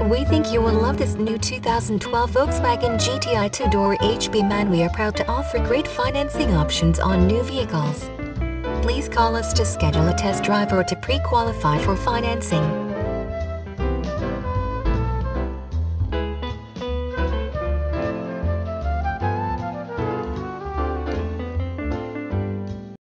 We think you will love this new 2012 Volkswagen GTI 2-door HB Man. We are proud to offer great financing options on new vehicles. Please call us to schedule a test drive or to pre-qualify for financing.